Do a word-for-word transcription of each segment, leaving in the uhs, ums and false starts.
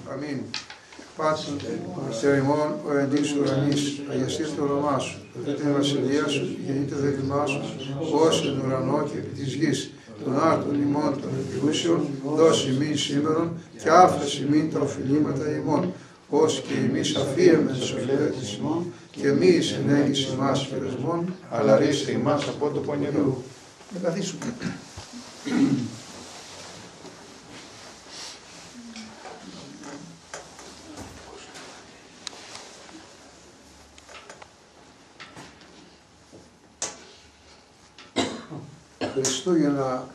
Αμήν. Πάτερ, Χριστέ ημών, ο εν της ουρανής, αγιαστείτε το όνομά σου, ελθείτε η βασιλεία σου, γεννήται το θέλημά σου, ως εν ουρανό και επί της γης, των άρτων ημών των επιούσεων, δώσει ημίν σήμερον και άφεση ημίν τα οφειλήματα ημών, ως και εμείς αφίεμεν στους οφειλέτες ημών, και μη εις ενέγγις ημάς πειρασμών, αλλά ρίστε ημάς από το πονηρό. Να καθίσουμε. Χριστούγεννα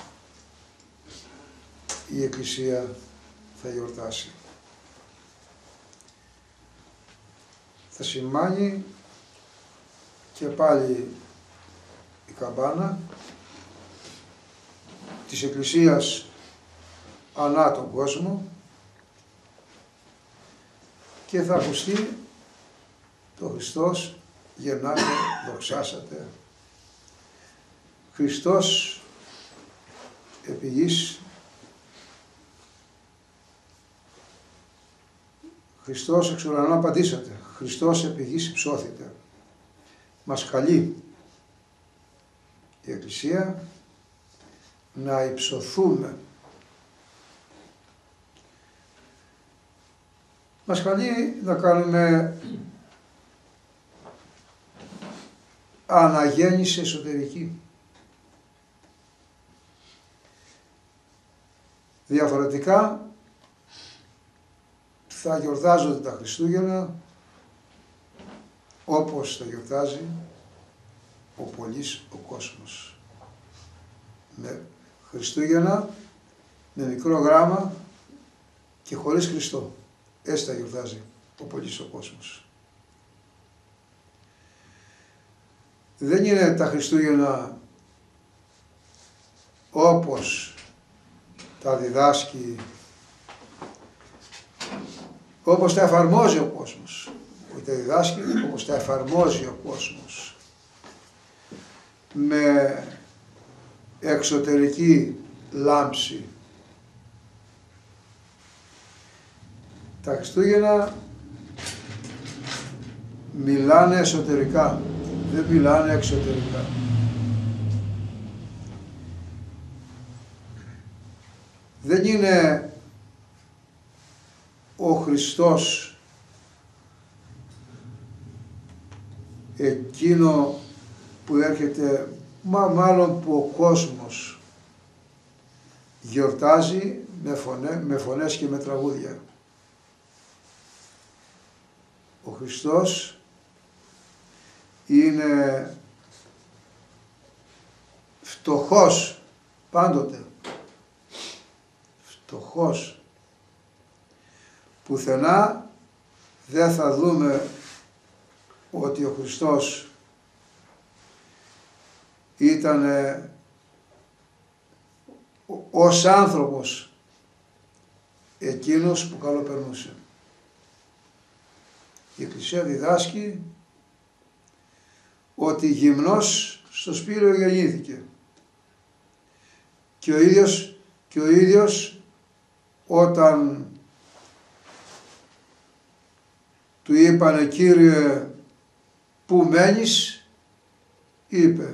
η Εκκλησία θα γιορτάσει. Θα σημάνει και πάλι η καμπάνα της Εκκλησίας ανά τον κόσμο και θα ακουστεί το Χριστός γεννάτε, δοξάσατε. Χριστός επί γης, Χριστός εξ ουρανού απαντήσατε, Χριστός επί γης υψώθητε. Μας καλεί η Εκκλησία να υψωθούμε. Μας καλεί να κάνουμε αναγέννηση εσωτερική. Διαφορετικά θα γιορτάζονται τα Χριστούγεννα όπως θα γιορτάζει ο πολύς ο κόσμος. Με Χριστούγεννα, με μικρό γράμμα και χωρίς Χριστό. Έτσι θα γιορτάζει ο πολύς ο κόσμος. Δεν είναι τα Χριστούγεννα όπως τα διδάσκει, όπως τα εφαρμόζει ο κόσμος. Όχι τα διδάσκει, όπως τα εφαρμόζει ο κόσμος. Με εξωτερική λάμψη. Τα Χριστούγεννα μιλάνε εσωτερικά, δεν μιλάνε εξωτερικά. Δεν είναι ο Χριστός εκείνο που έρχεται, μα μάλλον που ο κόσμος γιορτάζει με, φωνέ, με φωνές και με τραγούδια. Ο Χριστός είναι φτωχός πάντοτε. Φτωχός. Πουθενά δεν θα δούμε ότι ο Χριστός ήταν ως άνθρωπος εκείνος που καλοπερνούσε. Η Εκκλησία διδάσκει ότι γυμνός στο Σπύριο γεννήθηκε και ο ίδιος, και ο ίδιος όταν του είπανε Κύριε που μένεις, είπε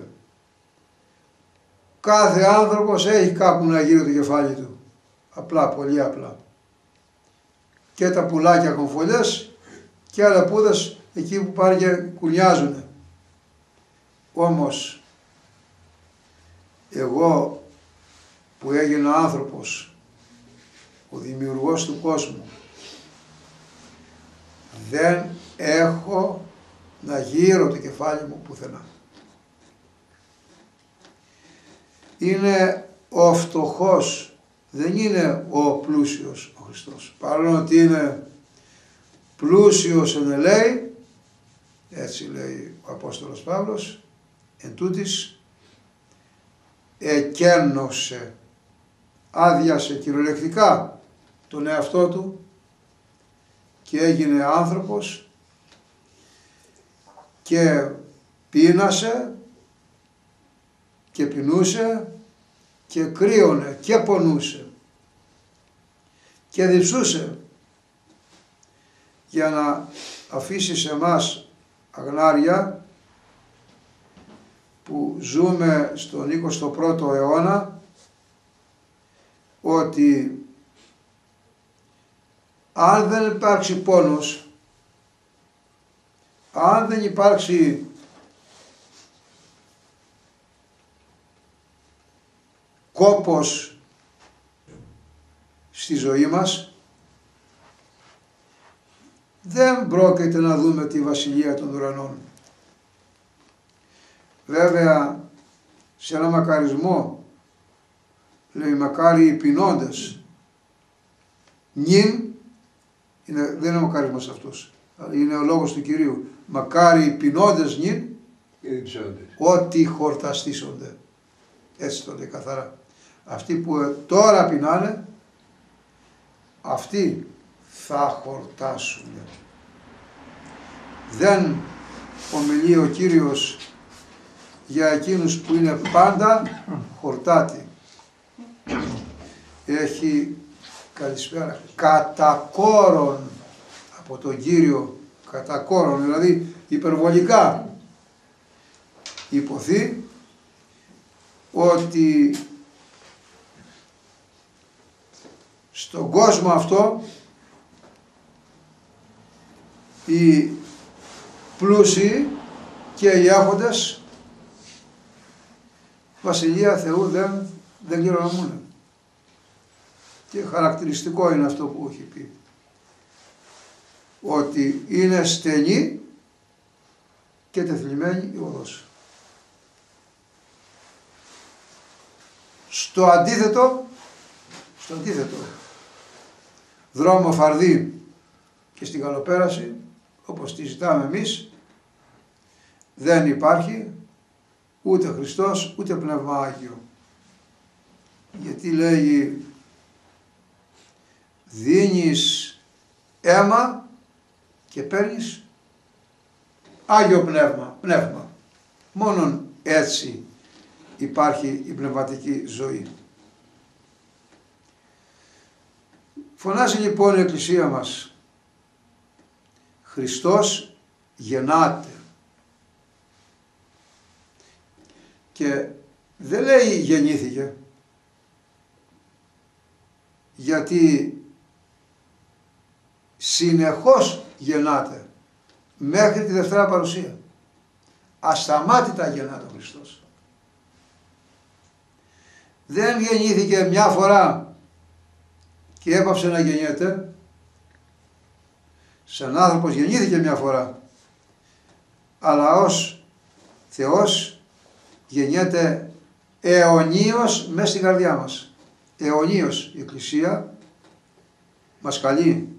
κάθε άνθρωπος έχει κάπου να γύρει το κεφάλι του, απλά, πολύ απλά, και τα πουλάκια έχουν φωλιές και άλλα πούδες εκεί που πάνε και κουνιάζουνε. Όμως εγώ που έγινα άνθρωπος, ο δημιουργός του κόσμου, δεν έχω να γύρω το κεφάλι μου πουθενά. Είναι ο φτωχός, δεν είναι ο πλούσιος ο Χριστός. Παρόλο ότι είναι πλούσιος εν ελέη, έτσι λέει ο Απόστολος Παύλος, εν τούτης εκένωσε, άδειασε κυριολεκτικά τον εαυτό του και έγινε άνθρωπος και πείνασε και πεινούσε και κρύωνε και πονούσε και διψούσε για να αφήσει σε εμάς αγνάρια που ζούμε στον εικοστό πρώτο αιώνα, ότι αν δεν υπάρξει πόνος, αν δεν υπάρξει κόπος στη ζωή μας, δεν πρόκειται να δούμε τη Βασιλεία των Ουρανών. Βέβαια, σε ένα μακαρισμό λέει μακάρι οι πεινώντες νυν, είναι, δεν είναι ο μακαρισμός αυτός, είναι ο λόγος του Κυρίου, μακάρι οι πεινώντες νυν, ότι χορταστήσονται. Έτσι το λέει καθαρά. Αυτοί που τώρα πεινάνε, αυτοί θα χορτάσουν. Δεν ομιλεί ο Κύριος για εκείνους που είναι πάντα χορτάτοι. Έχει καλησπέρα κατά κόρον από τον Κύριο, κατά κόρον, δηλαδή υπερβολικά υποθεί ότι στον κόσμο αυτό οι πλούσιοι και οι έχοντες Βασιλεία Θεού δεν, δεν κληρονομούν. Και χαρακτηριστικό είναι αυτό που έχει πει, ότι είναι στενή και τεθλιμμένη η οδός. Στο αντίθετο, στο αντίθετο, δρόμο φαρδί και στην καλοπέραση, όπως τη ζητάμε εμείς, δεν υπάρχει ούτε Χριστός ούτε Πνεύμα Άγιο. Γιατί λέγει δίνεις αίμα και παίρνεις Άγιο Πνεύμα, πνεύμα. Μόνον έτσι υπάρχει η πνευματική ζωή. Φωνάζει λοιπόν η Εκκλησία μας, Χριστός γεννάται. Και δεν λέει γεννήθηκε, γιατί συνεχώς γεννάται μέχρι τη Δευτέρα Παρουσία. Ασταμάτητα γεννάται ο Χριστός. Δεν γεννήθηκε μια φορά και έπαψε να γεννιέται. Σαν άνθρωπος γεννήθηκε μια φορά, αλλά ως Θεός γεννιέται αιωνίως μέσα στην καρδιά μας. Αιωνίως η Εκκλησία μας καλεί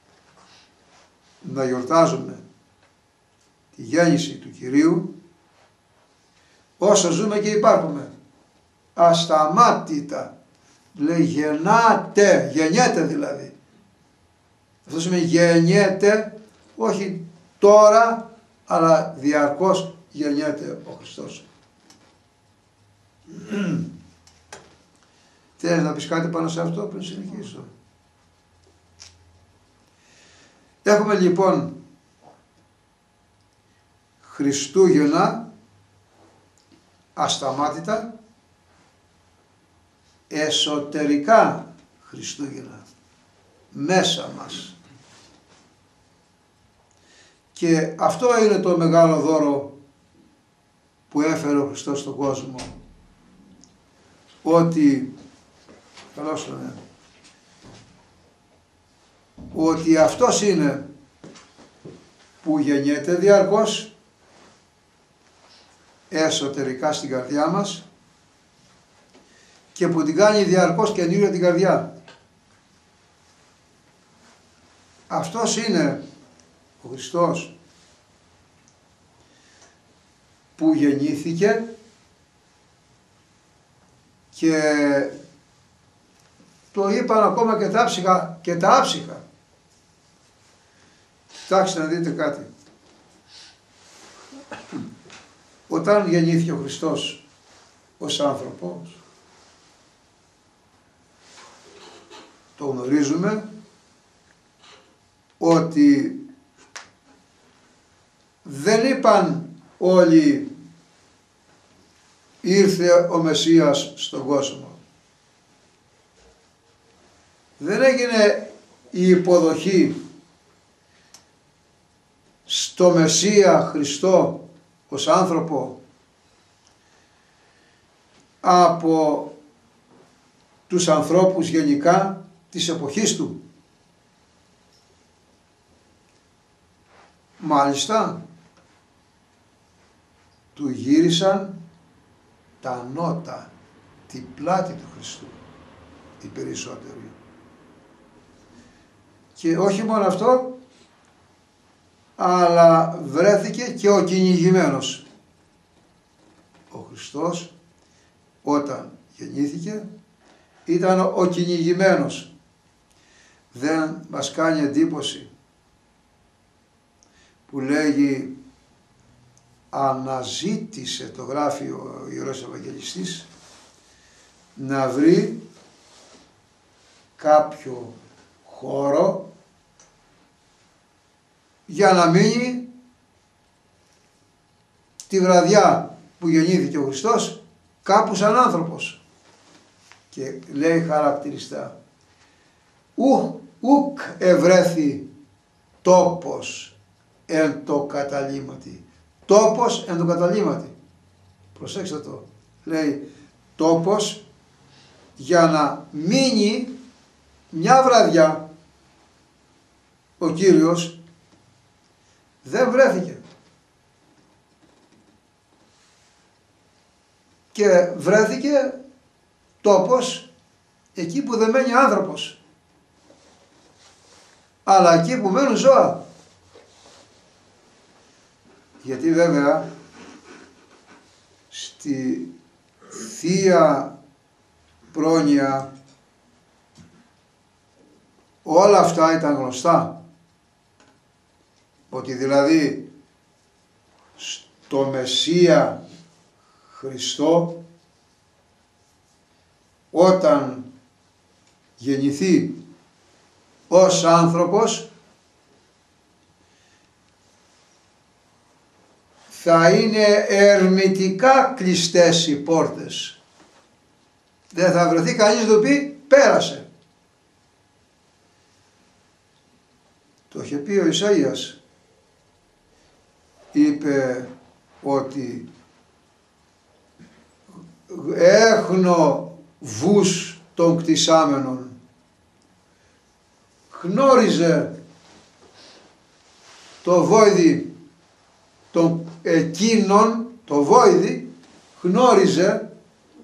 να γιορτάζουμε τη γέννηση του Κυρίου όσο ζούμε και υπάρχουμε. Ασταμάτητα. Λέει γεννάται, γεννιέται δηλαδή. Αυτό σημαίνει γεννιέται, όχι τώρα, αλλά διαρκώς γεννιέται ο Χριστός. Θέλεις να πεις κάτι πάνω σε αυτό πριν συνεχίσω? Έχουμε λοιπόν Χριστούγεννα ασταμάτητα, εσωτερικά Χριστούγεννα μέσα μας. Και αυτό είναι το μεγάλο δώρο που έφερε ο Χριστός στον κόσμο. Ότι, καλώς το ναι, ότι αυτός είναι που γεννιέται διαρκώς εσωτερικά στην καρδιά μας και που την κάνει διαρκώς καινούργια την καρδιά. Αυτός είναι ο Χριστός που γεννήθηκε και το είπαν ακόμα και τα άψυχα και τα άψυχα. Κοιτάξτε να δείτε κάτι. Όταν γεννήθηκε ο Χριστός ως άνθρωπος, το γνωρίζουμε ότι δεν είπαν όλοι ήρθε ο Μεσσίας στον κόσμο. Δεν έγινε η υποδοχή στο Μεσσία Χριστό ως άνθρωπο από τους ανθρώπους γενικά της εποχής του. Μάλιστα του γύρισαν τα νότα, την πλάτη του Χριστού οι περισσότεροι. Και όχι μόνο αυτό, αλλά βρέθηκε και ο κυνηγημένος. Ο Χριστός όταν γεννήθηκε ήταν ο κυνηγημένος. Δεν μας κάνει εντύπωση που λέγει αναζήτησε, το γράφει ο Ιερός Ευαγγελιστής, να βρει κάποιο χώρο για να μείνει τη βραδιά που γεννήθηκε ο Χριστός κάπου σαν άνθρωπος. Και λέει χαρακτηριστά, ου, ουκ ευρέθη τόπος εν το καταλήμματι. Τόπος εν το καταλήμματι. Προσέξτε το. Λέει τόπος για να μείνει μια βραδιά ο Κύριος δεν βρέθηκε. Και βρέθηκε τόπος εκεί που δεν μένει άνθρωπος, αλλά εκεί που μένουν ζώα. Γιατί βέβαια στη Θεία Πρόνοια όλα αυτά ήταν γνωστά. Ότι δηλαδή στο Μεσσία Χριστό όταν γεννηθεί ως άνθρωπος θα είναι ερμητικά κλειστές οι πόρτες. Δεν θα βρεθεί κανείς να του πει πέρασε. Το είχε πει ο Ισαΐας. Είπε ότι έχνω βους των κτισάμενων. Γνώριζε το βόηδι των εκείνων, το βόηδι γνώριζε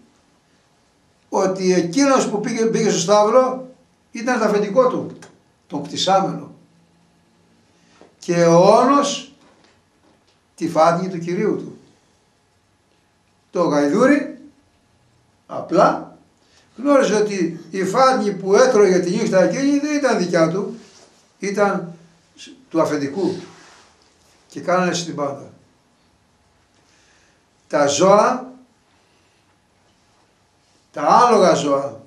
ότι εκείνος που πήγε, πήγε στο στάβλο ήταν το αφεντικό του, τον κτισάμενο. Και ο όνος τη φάτνη του Κυρίου του. Το γαϊδούρι απλά γνώριζε ότι η φάτνη που έτρωγε τη νύχτα εκείνη δεν ήταν δικιά του, ήταν του αφεντικού και κάνανε στην πάντα. Τα ζώα, τα άλογα ζώα,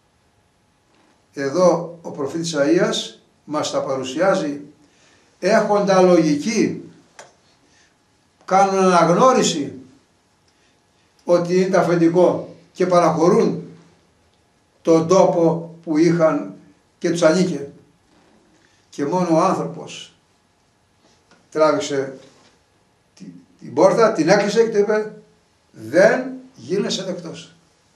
εδώ ο προφήτης Ισαΐας μας τα παρουσιάζει έχοντα λογική, κάνουν αναγνώριση ότι είναι αφεντικό και παραχωρούν τον τόπο που είχαν και τους ανήκε. Και μόνο ο άνθρωπος τράβηξε την πόρτα, την έκλεισε και του είπε δεν γίνεσαι δεκτός.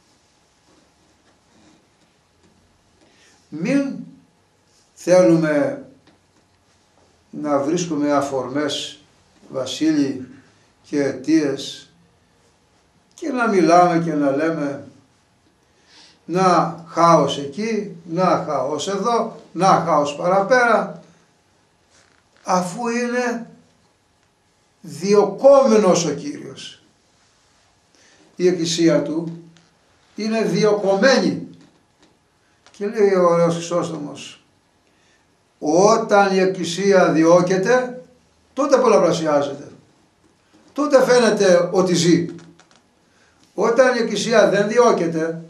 Μην θέλουμε να βρίσκουμε αφορμές, Βασίλη, και αιτίες και να μιλάμε και να λέμε να χάος εκεί, να χάος εδώ, να χάος παραπέρα, αφού είναι διωκόμενος ο Κύριος. Η εκκλησία του είναι διωκωμένη. Και λέει ο ωραίος Χρυσόστομος, όταν η εκκλησία διώκεται, τότε πολλαπλασιάζεται. Τότε φαίνεται ότι ζει. Όταν η εκκλησία δεν διώκεται,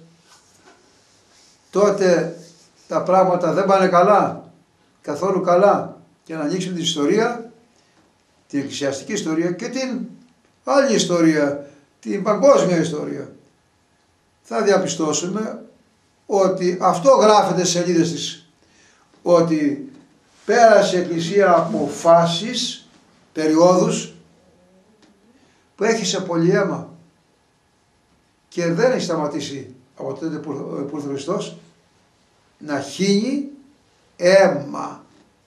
τότε τα πράγματα δεν πάνε καλά, καθόλου καλά. Και να ανοίξουμε την ιστορία, την εκκλησιαστική ιστορία και την άλλη ιστορία, την παγκόσμια ιστορία, θα διαπιστώσουμε ότι αυτό γράφεται στις σελίδες της, ότι πέρασε η Εκκλησία από φάσεις, περιόδους που έχει σε πολύ αίμα και δεν έχει σταματήσει από τότε που ήρθε ο Χριστός να χύνει αίμα.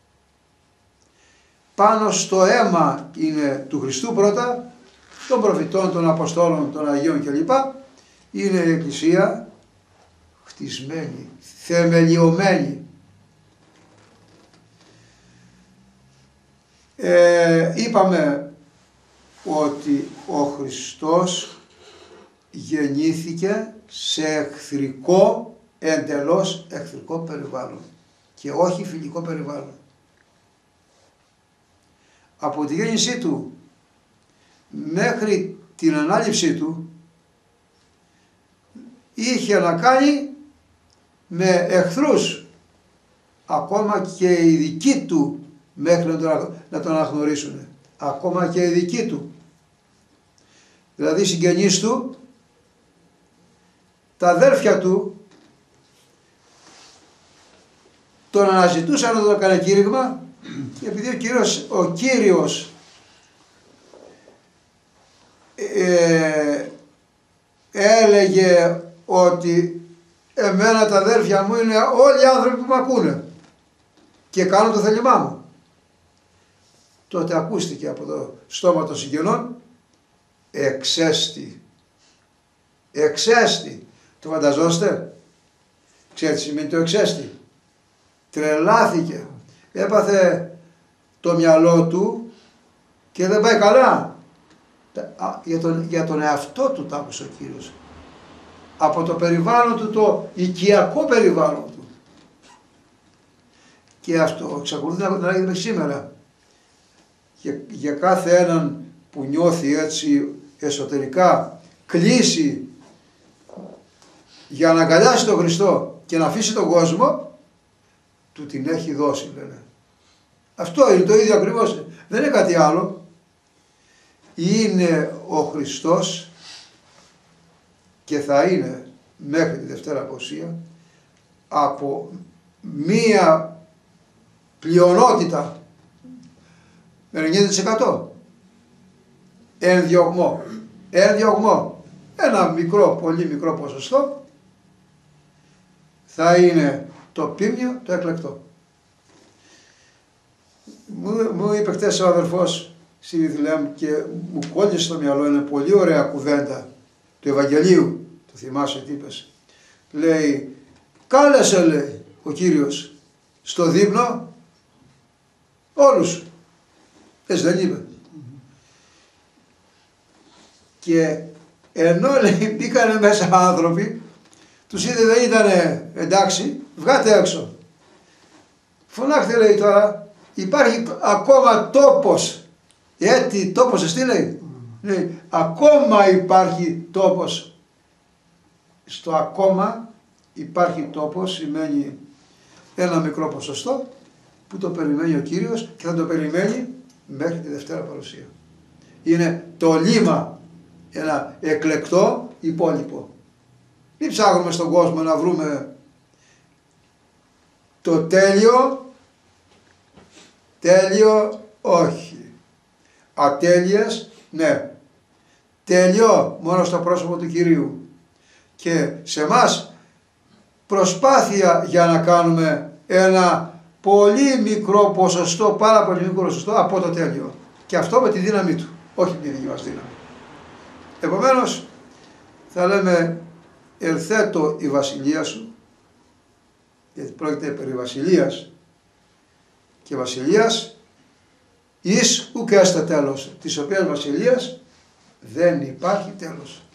Πάνω στο αίμα είναι του Χριστού πρώτα, των προφητών, των Αποστόλων, των Αγίων κλπ. Είναι η Εκκλησία χτισμένη, θεμελιωμένη. Ε, είπαμε ότι ο Χριστός γεννήθηκε σε εχθρικό, εντελώς εχθρικό περιβάλλον και όχι φιλικό περιβάλλον. Από τη γέννησή του μέχρι την ανάληψή του είχε να κάνει με εχθρούς, ακόμα και οι δικοί του μέχρι να τον αναγνωρίσουν, ακόμα και οι δικοί του, δηλαδή οι συγγενείς του, τα αδέρφια του τον αναζητούσαν να τον έκανε κήρυγμα και επειδή ο Κύριος, ο Κύριος ε, έλεγε ότι εμένα τα αδέρφια μου είναι όλοι οι άνθρωποι που με ακούνε και κάνουν το θέλημά μου, τότε ακούστηκε από το στόμα των συγγενών εξέστη. Εξέστη. Το φανταζόστε? Ξέρετε τι σημαίνει το εξέστη? Τρελάθηκε. Έπαθε το μυαλό του και δεν πάει καλά. Για τον, για τον εαυτό του το άκουσε ο Κύριος. Από το περιβάλλον του, το οικιακό περιβάλλον του. Και αυτό εξακολουθεί να λέγεται μέχρι σήμερα. Για, για κάθε έναν που νιώθει έτσι εσωτερικά κλείσει για να αγκαλιάσει τον Χριστό και να αφήσει τον κόσμο, του την έχει δώσει, λένε. Αυτό είναι το ίδιο ακριβώς, δεν είναι κάτι άλλο. Είναι ο Χριστός και θα είναι μέχρι τη Δευτέρα Παρουσία από μία πλειονότητα ενενήντα τοις εκατό ενδιωγμό, ενδιωγμό, ένα μικρό, πολύ μικρό ποσοστό θα είναι το πίμνιο, το εκλεκτό. Μου, μου είπε χτες ο αδερφός στη Βιθλεέμ και μου κόλλησε στο μυαλό, είναι πολύ ωραία κουβέντα του Ευαγγελίου, το θυμάσαι τι είπες. Λέει, κάλεσε, λέει ο Κύριος στο δείπνο όλους. Έτσι δεν είπε? Mm-hmm. Και ενώ, λέει, μπήκανε μέσα άνθρωποι, τους είδε δεν ήτανε εντάξει, βγάτε έξω. Φωνάχτε, λέει, τώρα, υπάρχει ακόμα τόπος. Έτσι, τόπος εστί, λέει. Mm. Λέει, ακόμα υπάρχει τόπος. Στο ακόμα υπάρχει τόπος σημαίνει ένα μικρό ποσοστό που το περιμένει ο Κύριος και θα το περιμένει μέχρι τη Δευτέρα Παρουσία. Είναι το λίμα, ένα εκλεκτό υπόλοιπο. Μην ψάχνουμε στον κόσμο να βρούμε το τέλειο, τέλειο όχι. Ατέλειες, ναι. Τέλειο μόνο στο πρόσωπο του Κυρίου. Και σε εμάς προσπάθεια για να κάνουμε ένα πολύ μικρό ποσοστό, πάρα πολύ μικρό ποσοστό από το τέλειο. Και αυτό με τη δύναμή του, όχι με τη δική μας δύναμη. Επομένως, θα λέμε ερθέτω η βασιλεία σου, γιατί πρόκειται περί βασιλείας και βασιλείας εις ουκ έστε τέλος, της οποίας βασιλείας δεν υπάρχει τέλος.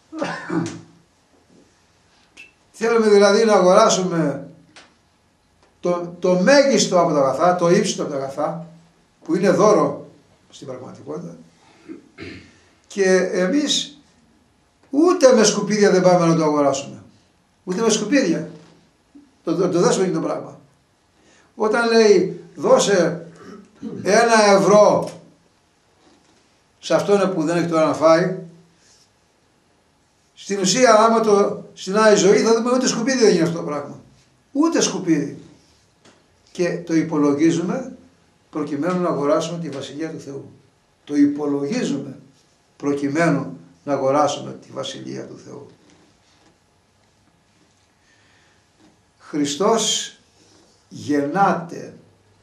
Θέλουμε δηλαδή να αγοράσουμε το, το μέγιστο από τα αγαθά, το ύψιστο από τα αγαθά, που είναι δώρο στην πραγματικότητα, και εμείς ούτε με σκουπίδια δεν πάμε να το αγοράσουμε. Ούτε με σκουπίδια. Το, το, το δέσουμε είναι το πράγμα. Όταν λέει δώσε ένα ευρώ σε αυτόν που δεν έχει τώρα να φάει. Στην ουσία, άμα το συνάει η ζωή, θα δούμε ούτε σκουπίδι δεν είναι αυτό το πράγμα. Ούτε σκουπίδι. Και το υπολογίζουμε προκειμένου να αγοράσουμε τη Βασιλεία του Θεού. Το υπολογίζουμε προκειμένου να αγοράσουμε τη Βασιλεία του Θεού. Χριστός γεννάται.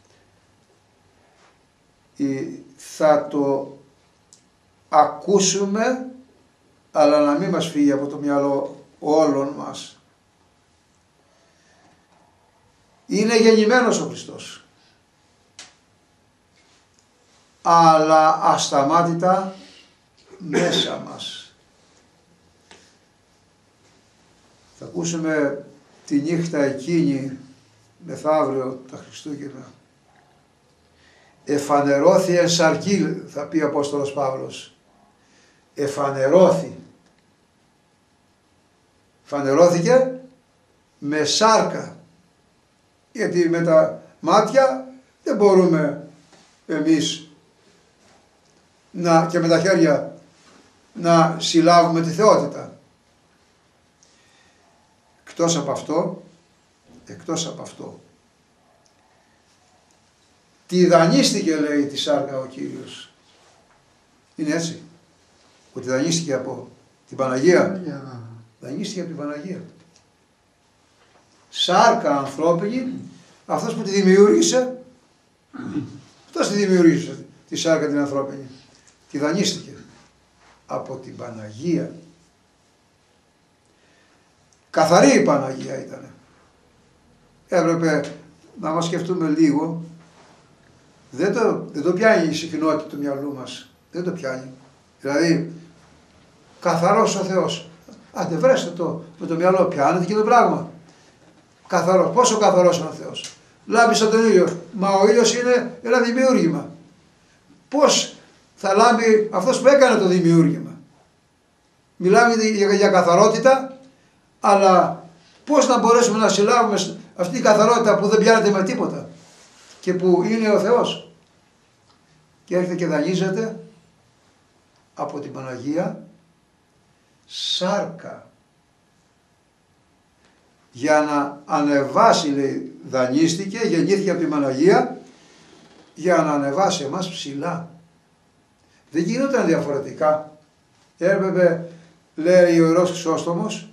Θα το ακούσουμε, αλλά να μην μας φύγει από το μυαλό όλων μας. Είναι γεννημένος ο Χριστός, αλλά ασταμάτητα μέσα μας. Θα ακούσουμε τη νύχτα εκείνη μεθαύριο τα Χριστούγεννα. Εφανερώθη εν σαρκή, θα πει ο Απόστολος Παύλος. Εφανερώθη. Φανερώθηκε με σάρκα. Γιατί με τα μάτια δεν μπορούμε εμείς να, και με τα χέρια να συλλάβουμε τη θεότητα. Εκτός από αυτό, εκτός από αυτό, τη δανείστηκε, λέει, τη σάρκα ο Κύριος. Είναι έτσι. Ότι δανείστηκε από την Παναγία. Yeah. Δανείστηκε από την Παναγία. Σάρκα ανθρώπινη, αυτός που τη δημιούργησε, αυτός τη δημιούργησε τη σάρκα την ανθρώπινη. Τη δανείστηκε από την Παναγία. Καθαρή η Παναγία ήταν. Έπρεπε να μας σκεφτούμε λίγο. Δεν το, δεν το πιάνει η συχνότητα του μυαλού μας. Δεν το πιάνει. Δηλαδή, καθαρός ο Θεός. Άντε βρέστε το με το μυαλό, πιάνετε και το πράγμα. Καθαρός. Πόσο καθαρός είναι ο Θεός. Λάμπει σαν τον ήλιο. Μα ο ήλιος είναι ένα δημιούργημα. Πώς θα λάμπει αυτός που έκανε το δημιούργημα. Μιλάμε για, για καθαρότητα, αλλά πώς να μπορέσουμε να συλλάβουμε αυτή την καθαρότητα που δεν πιάνεται με τίποτα και που είναι ο Θεός. Και έρχεται και δανείζεται από την Παναγία σάρκα για να ανεβάσει, λέει, δανείστηκε, γεννήθηκε από την Παναγία για να ανεβάσει εμάς ψηλά. Δεν γινόταν διαφορετικά. Έπρεπε, λέει ο Ιερός Χρυσόστομος,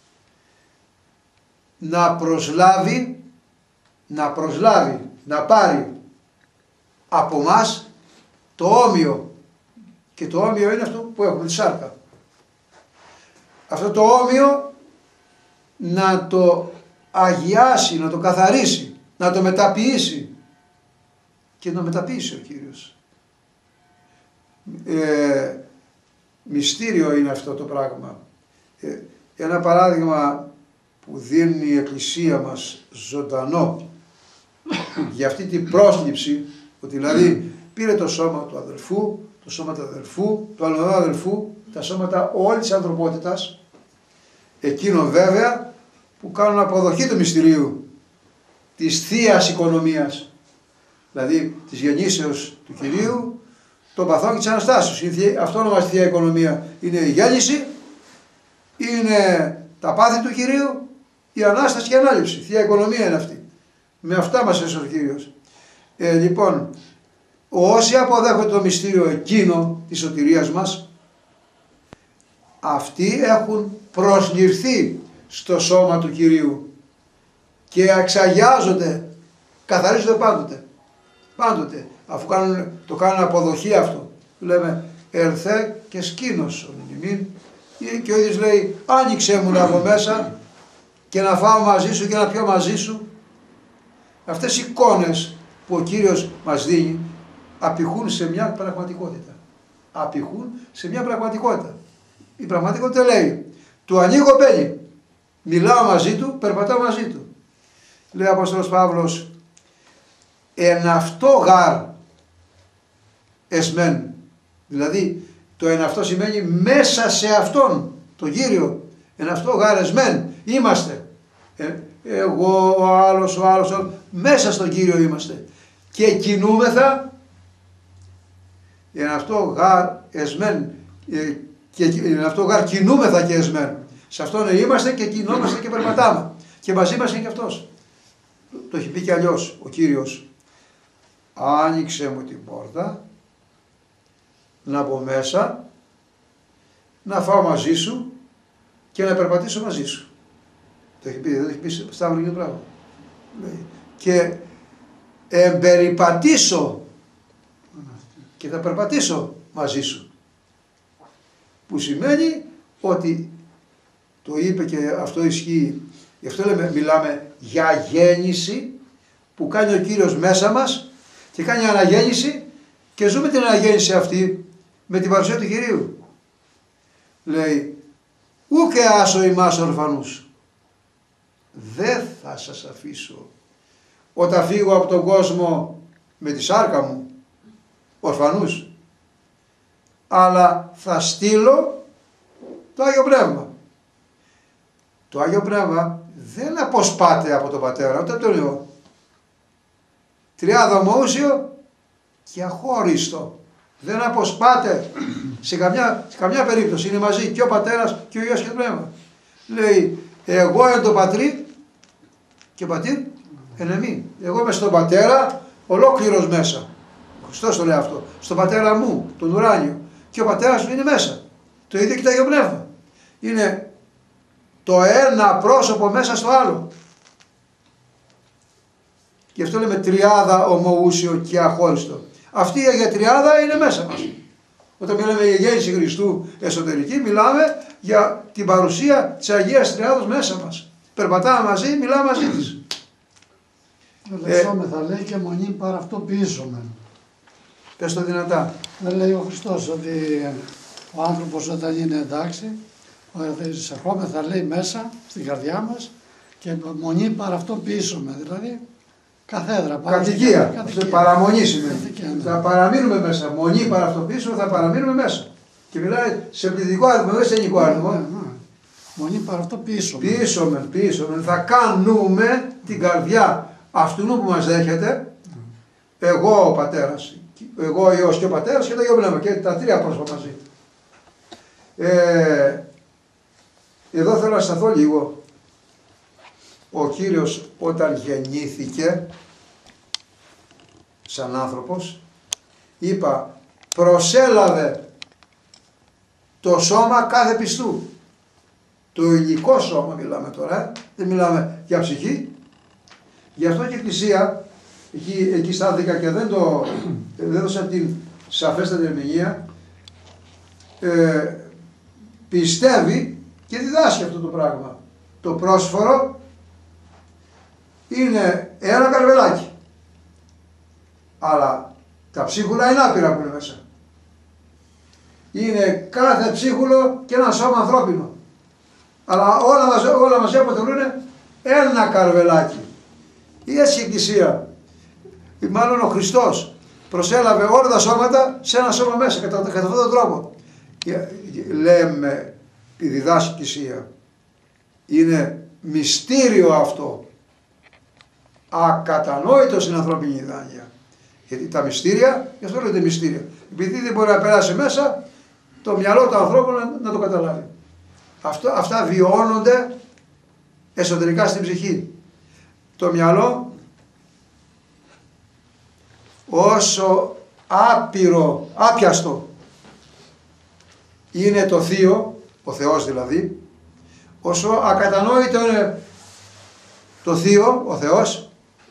να προσλάβει, να προσλάβει, να πάρει από μας το όμοιο. Και το όμοιο είναι αυτό που έχουμε, τη σάρκα. Αυτό το όμοιο να το αγιάσει, να το καθαρίσει, να το μεταποιήσει. Και να το μεταποιήσει ο Κύριος. Ε, μυστήριο είναι αυτό το πράγμα. Ε, ένα παράδειγμα που δίνει η Εκκλησία μας ζωντανό για αυτή την πρόσληψη, ότι δηλαδή πήρε το σώμα του αδελφού, το σώμα του αδελφού, του άλλου αδελφού, τα σώματα όλης της ανθρωπότητας, εκείνο βέβαια που κάνουν αποδοχή του μυστηρίου της Θείας Οικονομίας, δηλαδή της γεννήσεως του Κυρίου, των παθών και της Αναστάσεως. Αυτό ονομάζεται Θεία Οικονομία. Είναι η γέννηση, είναι τα πάθη του Κυρίου, η Ανάσταση και η Ανάληψη. Θεία Οικονομία είναι αυτή. Με αυτά μας έσωσε ο Κύριος. Ε, λοιπόν, όσοι αποδέχονται το μυστήριο εκείνο της σωτηρίας μας, αυτοί έχουν προσληφθεί στο σώμα του Κυρίου και εξαγιάζονται, καθαρίζονται πάντοτε. Πάντοτε, αφού κάνουν, το κάνουν αποδοχή αυτό. Λέμε ερθέ και σκήνωσον ημίν, και ο ίδιος λέει άνοιξέ μου από μέσα και να φάω μαζί σου και να πιω μαζί σου. Αυτές οι εικόνες που ο Κύριος μας δίνει απηχούν σε μια πραγματικότητα. Απηχούν σε μια πραγματικότητα. Η πραγματικότητα λέει του ανοίγω μπαίνει, μιλάω μαζί του, περπατάω μαζί του. Λέει ο Απόστολος Παύλος, εν αυτό γάρ εσμέν. Δηλαδή το εν αυτό σημαίνει μέσα σε αυτόν τον Κύριο. Εν αυτό γάρ εσμέν. Είμαστε. Ε, εγώ, ο άλλος, ο άλλος, ο άλλος. Μέσα στον Κύριο είμαστε. Και κινούμεθα Εν αυτό γάρ εσμέν, και εν αυτό γάρ κινούμεθα και εσμέν. Σε αυτόν είμαστε και κινόμαστε και περπατάμε. Και μαζί μας είναι και αυτός. Το έχει πει και αλλιώς ο Κύριος. Άνοιξε μου την πόρτα, να μπω μέσα, να φάω μαζί σου και να περπατήσω μαζί σου. Το έχει πει, δεν το έχει πει Σταύρο και το πράγμα. Και εμπεριπατήσω και θα περπατήσω μαζί σου. Που σημαίνει ότι το είπε και αυτό ισχύει. Γι' αυτό λέμε, μιλάμε για γέννηση που κάνει ο Κύριος μέσα μας και κάνει αναγέννηση και ζούμε την αναγέννηση αυτή με την παρουσία του Κυρίου. Λέει, ούκε άσο ημάς ορφανούς. Δεν θα σας αφήσω όταν φύγω από τον κόσμο με τη σάρκα μου, ορφανούς, αλλά θα στείλω το Άγιο Πνεύμα. Το Άγιο Πνεύμα δεν αποσπάται από τον Πατέρα, ούτε από τον Υιό. Τριάδα ομοούσιο και αχώριστο. Δεν αποσπάται σε καμιά, σε καμιά περίπτωση. Είναι μαζί και ο Πατέρας και ο Υιός και το Πνεύμα. Λέει, εγώ εν το Πατρί και ο Πατήρ εν εμεί. Εγώ είμαι στον Πατέρα ολόκληρος μέσα. Ο Χριστός το λέει αυτό. Στον Πατέρα μου, τον ουράνιο. Και ο Πατέρας μου είναι μέσα. Το ίδιο και το Άγιο Πνεύμα. Είναι το ένα πρόσωπο μέσα στο άλλο. Γι' αυτό λέμε τριάδα ομοούσιο και αχώριστο. Αυτή η Αγία Τριάδα είναι μέσα μας. Όταν μιλάμε για γέννηση Χριστού εσωτερική, μιλάμε για την παρουσία της Αγίας Τριάδος μέσα μας. Περπατάμε μαζί, μιλάμε μαζί της. Λεξόμεθα λέει και μονή παρά αυτό ποιήσομεν. Πες το δυνατά. Δεν λέει ο Χριστός ότι ο άνθρωπος όταν είναι εντάξει, εισερχόμεθα λέει μέσα στην καρδιά μας και μονή παρά αυτό ποιήσομεν. Δηλαδή καθέδρα. Κατοικία. Παραμονή σημαίνει. Ναι. Θα παραμείνουμε μέσα. Μονή παρά αυτό πίσω θα παραμείνουμε μέσα. Και μιλάει σε πληθυντικό αριθμό, δεν σε ενικό αριθμό. Ναι, ναι. Μονή παρά αυτό ποιήσομεν. Ποιήσομεν, ποιήσομεν. Θα κάνουμε την καρδιά αυτού που μας δέχεται, εγώ ο Πατέρας, εγώ ο Υιός και ο Πατέρας και το Αγίο Πνεύμα, και τα τρία πρόσωπα μαζί. Ε, εδώ θέλω να σταθώ λίγο. Ο Κύριος όταν γεννήθηκε σαν άνθρωπος, είπα, προσέλαβε το σώμα κάθε πιστού. Το υλικό σώμα μιλάμε τώρα, ε? Δεν μιλάμε για ψυχή. Γι' αυτό και η Εκκλησία, εκεί, εκεί στάθηκα και δεν, το, δεν έδωσα την σαφέστατη ερμηνεία, ε, πιστεύει και διδάσκει αυτό το πράγμα. Το πρόσφορο είναι ένα καρβελάκι, αλλά τα ψίχουλα είναι άπειρα που είναι μέσα. Είναι κάθε ψίχουλο και ένα σώμα ανθρώπινο, αλλά όλα μαζί, όλα μαζί αποτελούν ένα καρβελάκι. Ή έτσι η Εκκλησία, μάλλον ο Χριστός, προσέλαβε όλα τα σώματα σε ένα σώμα μέσα, κατά, κατά αυτόν τον τρόπο. Λέμε, η διδάσκει η Εκκλησία, είναι μυστήριο αυτό, ακατανόητο στην ανθρώπινη ιδάνεια. Γιατί τα μυστήρια, γι' αυτό λέγεται μυστήρια, επειδή δεν μπορεί να περάσει μέσα το μυαλό του ανθρώπου να, να το καταλάβει. Αυτό, αυτά βιώνονται εσωτερικά στην ψυχή. Το μυαλό όσο άπειρο, άπιαστο είναι το Θείο, ο Θεός δηλαδή, όσο ακατανόητο είναι το Θείο, ο Θεός,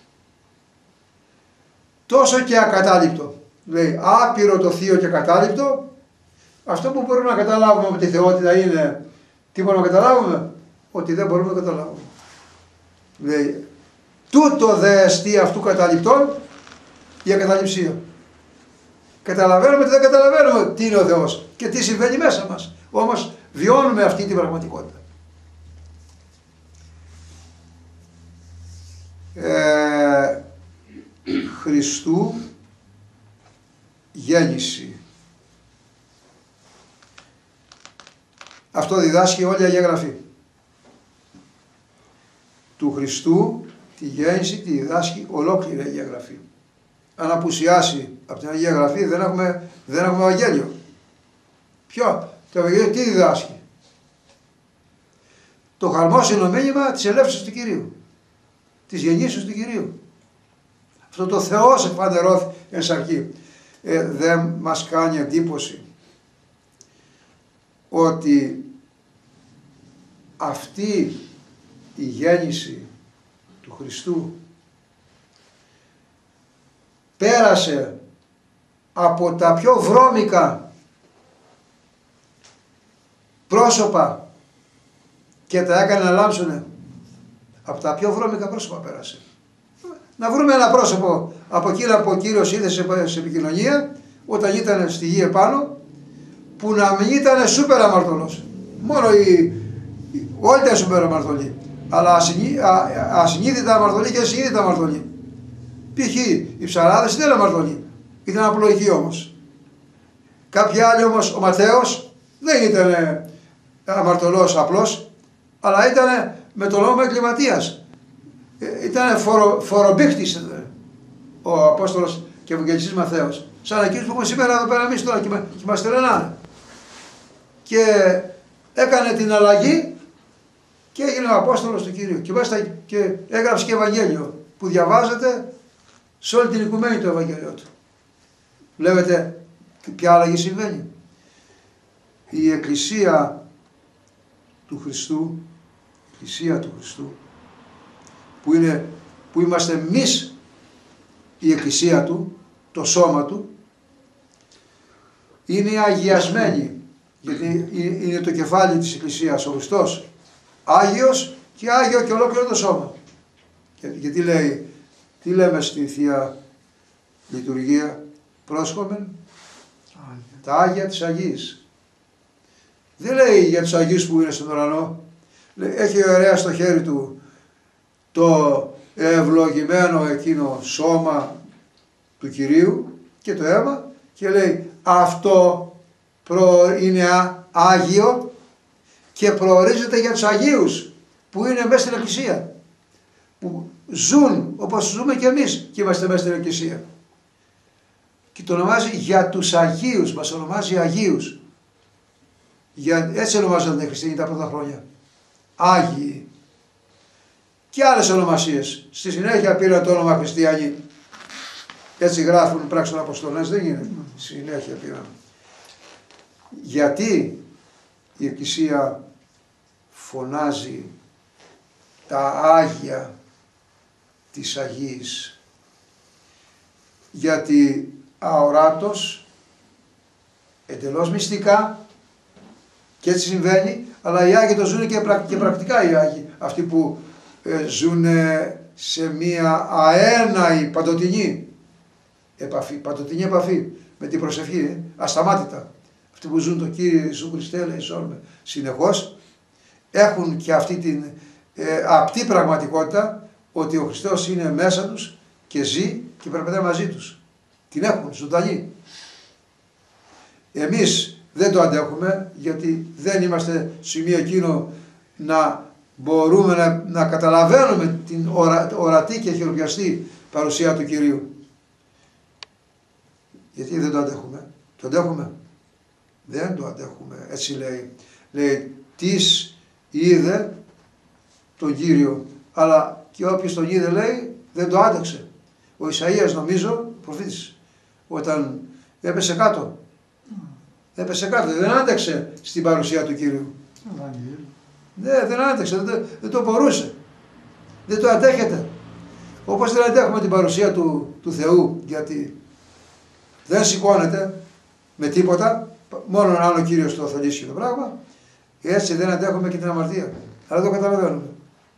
τόσο και ακατάληπτο. Λέει άπειρο το Θείο και ακατάληπτο. Αυτό που μπορούμε να καταλάβουμε από τη θεότητα είναι, τι μπορούμε να καταλάβουμε, ότι δεν μπορούμε να καταλάβουμε. Λέει, τούτο δε εστί αυτού καταληπτών η ακαταληψία. Καταλαβαίνουμε ότι δεν καταλαβαίνουμε τι είναι ο Θεός και τι συμβαίνει μέσα μας. Όμως βιώνουμε αυτή την πραγματικότητα. Ε, Χριστού γέννηση. Αυτό διδάσκει όλη η Αγία Γραφή. Του Χριστού τη γέννηση τη διδάσκει ολόκληρη η Αγία Γραφή. αν απουσιάσει από την Αγία Γραφή δεν έχουμε, δεν έχουμε Ευαγγέλιο. Ποιο? Το Ευαγγέλιο τι διδάσκει? Το χαρμόσυνο μήνυμα της ελεύσεως του Κυρίου, της γεννήσεως του Κυρίου. Αυτό το Θεός εφανερώθη εν σαρκή. Ε, δεν μας κάνει εντύπωση ότι αυτή η γέννηση του Χριστού πέρασε από τα πιο βρώμικα πρόσωπα και τα έκανε να λάμψουνε? Από τα πιο βρώμικα πρόσωπα πέρασε. Να βρούμε ένα πρόσωπο από εκείνα που ο Κύριος είδε σε επικοινωνία όταν ήταν στη γη επάνω, που να μην ήταν σούπερ αμαρτωλός. Μόνο οι, όλοι ήταν σούπερ αμαρτωλοί, αλλά ασυνείδητα αμαρτωλοί και ασυνείδητα αμαρτωλοί. Π.χ. οι ψαράδες δεν ήταν αμαρτωλοί, ήταν απλοϊκοί όμως. Κάποιοι άλλοι όμως, ο Ματθαίος δεν ήταν αμαρτωλός απλός, αλλά ήταν με τον νόμο εγκληματίας. Ήταν φορο, φορομπήχτης ο Απόστολος και Ευαγγελιστής Ματθαίος. Σαν εκείνους που έχουμε σήμερα εδώ πέρα εμείς τώρα και, και μας τρελάνε. Και έκανε την αλλαγή και έγινε ο Απόστολος του Κυρίου. Και, μάλιστα, και έγραψε και Ευαγγέλιο που διαβάζεται σε όλη την οικουμένη το Ευαγγέλιο του. Βλέπετε ποια αλλαγή συμβαίνει. Η Εκκλησία του Χριστού, η Εκκλησία του Χριστού, που, είναι, που είμαστε εμείς η Εκκλησία του, το σώμα του, είναι αγιασμένη, γιατί είναι το κεφάλι της Εκκλησίας ο Χριστός, Άγιος και Άγιο και ολόκληρο το σώμα. Και, και τι λέει, τι λέμε στη Θεία Λειτουργία? Πρόσχομεν τα Άγια της Αγίας. Δεν λέει για τους Αγίους που είναι στον ουρανό. Έχει ο ιερέας στο χέρι του το ευλογημένο εκείνο σώμα του Κυρίου και το αίμα και λέει αυτό προ, είναι Άγιο και προορίζεται για τους Αγίους που είναι μέσα στην Εκκλησία, που ζουν όπως ζούμε και εμείς και είμαστε μέσα στην Εκκλησία, και το ονομάζει για τους Αγίους, μας ονομάζει Αγίους. Για, έτσι ονομάζονταν οι χριστιανοί τα πρώτα χρόνια, Άγιοι. Και άλλες ονομασίες. Στη συνέχεια πήραν το όνομα Χριστιανοί. Έτσι γράφουν πράξεις των Αποστολές, δεν είναι. Στη συνέχεια πήραν. Γιατί η Εκκλησία φωνάζει τα Άγια της Αγίας? Γιατί αοράτως, εντελώς μυστικά, και έτσι συμβαίνει, αλλά οι Άγιοι το ζουν και, πρακ, και πρακτικά οι Άγιοι. Αυτοί που ε, ζουν σε μία αέναη παντοτινή επαφή, παντοτινή επαφή με την προσευχή, ε, ασταμάτητα. Αυτοί που ζουν το Κύριε Ιησού Χριστέ, λέει, συνεχώς, έχουν και αυτή την ε, απτή πραγματικότητα ότι ο Χριστός είναι μέσα τους και ζει και περπατάει μαζί τους. Την έχουν ζωντανή. Εμείς δεν το αντέχουμε, γιατί δεν είμαστε σημείο εκείνο να μπορούμε να, να καταλαβαίνουμε την ορα, ορατή και χειροπιαστή παρουσία του Κυρίου. Γιατί δεν το αντέχουμε? Το αντέχουμε? Δεν το αντέχουμε. Έτσι λέει. Λέει, τις είδε τον Κύριο, αλλά και όποιος τον είδε, λέει, δεν το άντεξε. Ο Ισαΐας, νομίζω, προφήτης, όταν έπεσε κάτω, έπεσε κάτω, δεν άντεξε στην παρουσία του Κύριου. Ναι, δεν άντεξε, δεν, δεν το μπορούσε. Δεν το αντέχεται. Όπως δεν αντέχουμε την παρουσία του, του Θεού, γιατί δεν σηκώνεται με τίποτα, μόνο αν ο Κύριος το θελήσει το πράγμα, έτσι δεν αντέχουμε και την αμαρτία. Αλλά το καταλαβαίνουμε.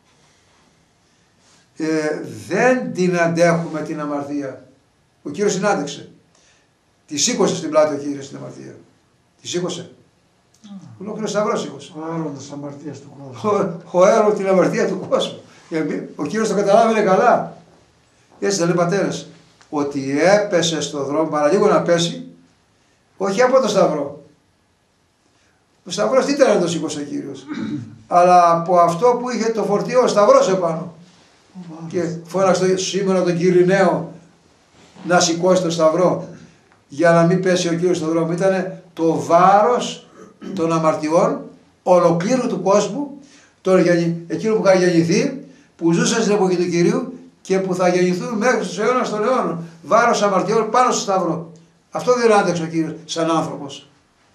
Ε, δεν την αντέχουμε την αμαρτία. Ο Κύριος την άντεξε. Τη σήκωσε στην πλάτη ο Κύριος την αμαρτία. Τη σήκωσε. Mm. Ολόκληρο σταυρό σήκωσε. Ο έρωτας της αμαρτίας του κόσμου. Ο, ο έρωτας την αμαρτία του κόσμου. Ο Κύριος το καταλάβαινε καλά. Έτσι δεν λέει πατέρες. Ότι έπεσε στο δρόμο, παραλίγο να πέσει, όχι από το σταυρό. Ο σταυρός τι ήταν να το σήκωσε ο Κύριος. Αλλά από αυτό που είχε το φορτίο ο σταυρός επάνω. Mm. Και φώναξε σήμερα τον Κυριναίο να σηκώσει το σταυρό για να μην πέσει ο Κύριος στον δρόμο. Ήταν το βάρος των αμαρτιών ολοκλήρου του κόσμου, τον, εκείνο που είχαν γεννηθεί, που ζούσαν στην εποχή του Κυρίου και που θα γεννηθούν μέχρι στους αιώνας των αιώνων. Βάρος αμαρτιών πάνω στο σταυρό. Αυτό δεν άντεξε ο Κύριος σαν άνθρωπος.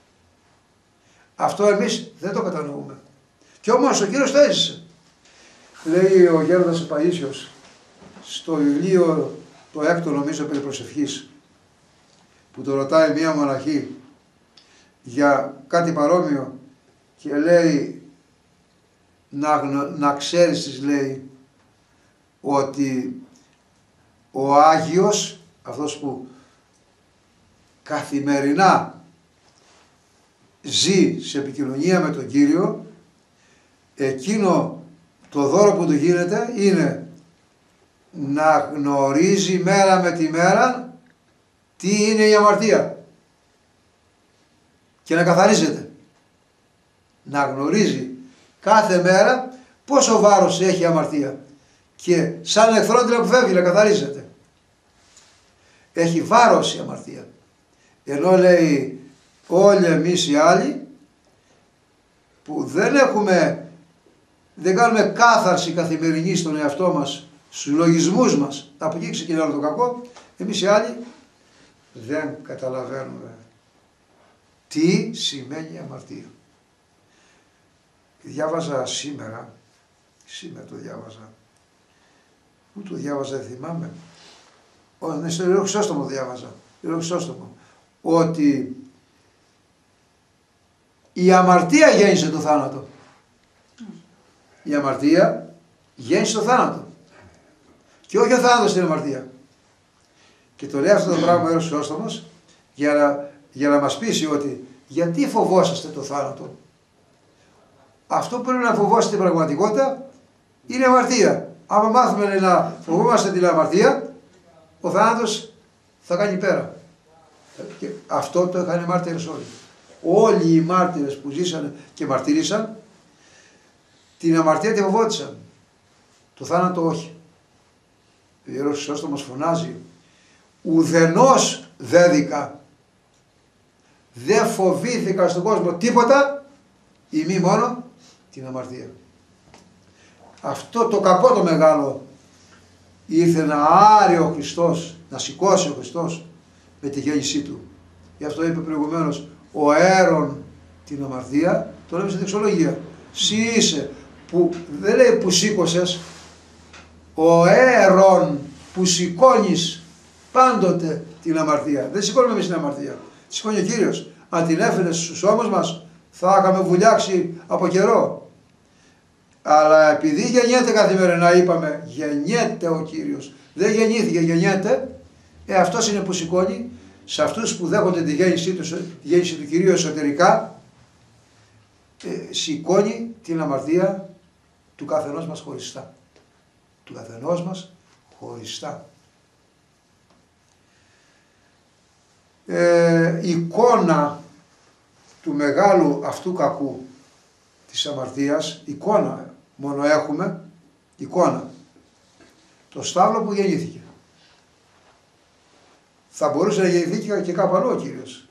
Αυτό εμείς δεν το κατανοούμε. Και όμως ο Κύριος το έζησε. Λέει ο Γέροντας ο Παΐσιος στο βιβλίο το έκτο νομίζω περί προσευχής, που το ρωτάει μία μοναχή για κάτι παρόμοιο και λέει να, να ξέρεις, της λέει, ότι ο Άγιος, αυτός που καθημερινά ζει σε επικοινωνία με τον Κύριο, εκείνο το δώρο που του γίνεται είναι να γνωρίζει μέρα με τη μέρα τι είναι η αμαρτία και να καθαρίζεται. Να γνωρίζει κάθε μέρα πόσο βάρος έχει η αμαρτία και σαν εχθρό την αποφεύγει να καθαρίζεται. Έχει βάρος η αμαρτία. Ενώ λέει όλοι εμείς οι άλλοι που δεν έχουμε, δεν κάνουμε κάθαρση καθημερινή στον εαυτό μας, στους λογισμούς μας, από εκεί ξεκινάει το κακό, εμείς οι άλλοι δεν καταλαβαίνουμε τι σημαίνει αμαρτία. Διάβαζα σήμερα, σήμερα το διάβαζα, πού το διάβαζα δεν θυμάμαι, ναι, στο Ιερό Χρυσόστομο διάβαζα, Ιερό Χρυσόστομο, ότι η αμαρτία γέννησε το θάνατο. Η αμαρτία γέννησε το θάνατο. Και όχι ο θάνατος στην αμαρτία. Και το λέει αυτό το πράγμα ο Ιερός Χρυσόστομος για να, για να μας πείσει ότι γιατί φοβόσαστε το θάνατο. Αυτό που πρέπει να φοβόσαστε την πραγματικότητα είναι αμαρτία. Άμα μάθουμε να φοβόμαστε την αμαρτία, ο θάνατος θα κάνει πέρα. Και αυτό το είχαν οι μάρτυρες όλοι. Όλοι οι μάρτυρες που ζήσανε και μαρτύρησαν, την αμαρτία τη φοβόντουσαν. Το θάνατο όχι. Ο Ιερός Χρυσόστομος φωνάζει, ουδενός δέδικα, δεν φοβήθηκα στον κόσμο τίποτα, ή μη μόνο την αμαρτία. Αυτό το κακό το μεγάλο ήρθε να άρει ο Χριστός, να σηκώσει ο Χριστός με τη γέννησή του. Γι' αυτό είπε προηγουμένως, ο αέρον την αμαρτία, το λέμε στην δεξιολογία. Συ είσαι, που δεν λέει που σήκωσες, ο αέρον που σηκώνεις πάντοτε την αμαρτία. Δεν σηκώνουμε εμείς την αμαρτία. Σηκώνει ο Κύριος. Αν την έφερε στους ώμους μας, θα είχαμε βουλιάξει από καιρό. Αλλά επειδή γεννιέται καθημερινά, είπαμε, γεννιέται ο Κύριος. Δεν γεννήθηκε, γεννιέται. Ε, αυτός είναι που σηκώνει σε αυτούς που δέχονται τη γέννησή του, τη γέννηση του Κυρίου εσωτερικά, ε, σηκώνει την αμαρτία του καθενός μας χωριστά. Του καθενός μας χωριστά. Ε, εικόνα του μεγάλου αυτού κακού της αμαρτίας, εικόνα μόνο έχουμε, εικόνα, το στάβλο που γεννήθηκε. Θα μπορούσε να γεννηθεί και κάπου αλλού ο Κύριος.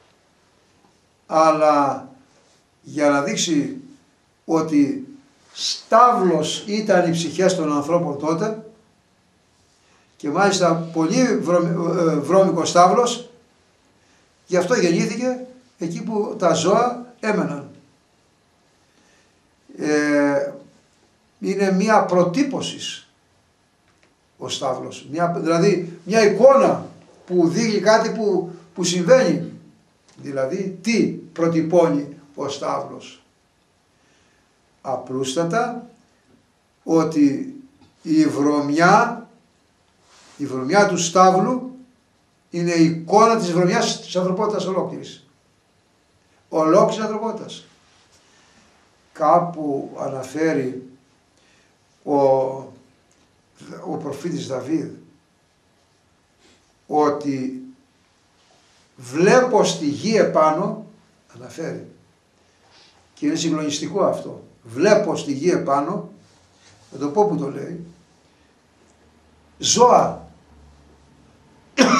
Αλλά για να δείξει ότι στάβλος ήταν οι ψυχές των ανθρώπων τότε και μάλιστα πολύ βρώμικο στάβλος, γι' αυτό γεννήθηκε εκεί που τα ζώα έμεναν. Ε, είναι μια προτύπωση ο στάβλος, μια, δηλαδή μια εικόνα που δείχνει κάτι που, που συμβαίνει. Δηλαδή τι προτυπώνει ο στάβλος. Απλούστατα ότι η βρωμιά, η βρωμιά του στάβλου είναι η εικόνα της βρωμιάς της ανθρωπότητας ολόκληρης. Ολόκληρης ανθρωπότητας. Κάπου αναφέρει ο, ο προφήτης Δαβίδ ότι βλέπω στη γη επάνω, αναφέρει, και είναι συγκλονιστικό αυτό, βλέπω στη γη επάνω, θα το πω που το λέει, ζώα